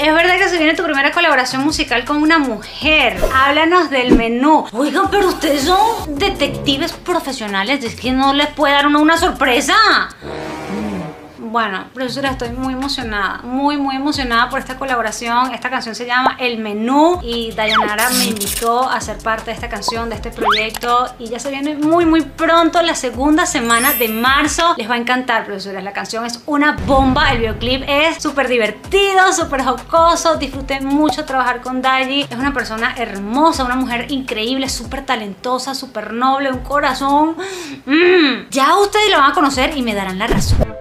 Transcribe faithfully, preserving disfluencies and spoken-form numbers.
es verdad que se viene tu primera colaboración musical con una mujer. Háblanos del menú. Oigan, pero ustedes son detectives profesionales, es que no les puede dar una, una sorpresa. Bueno, profesora, estoy muy emocionada, muy muy emocionada por esta colaboración. Esta canción se llama El Menú y Dayanara me invitó a ser parte de esta canción, de este proyecto, y ya se viene muy muy pronto, la segunda semana de marzo. Les va a encantar, profesora, la canción es una bomba, el videoclip es súper divertido, súper jocoso, disfruté mucho trabajar con Dayi. Es una persona hermosa, una mujer increíble, súper talentosa, súper noble, un corazón. Mm. Ya ustedes lo van a conocer y me darán la razón.